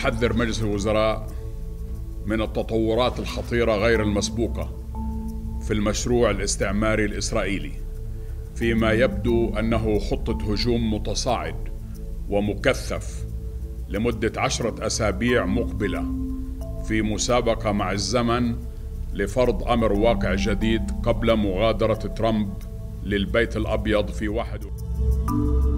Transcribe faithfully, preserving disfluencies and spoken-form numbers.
يحذر مجلس الوزراء من التطورات الخطيرة غير المسبوقة في المشروع الاستعماري الإسرائيلي، فيما يبدو أنه خطة هجوم متصاعد ومكثف لمدة عشرة أسابيع مقبلة في مسابقة مع الزمن لفرض أمر واقع جديد قبل مغادرة ترامب للبيت الأبيض في واحد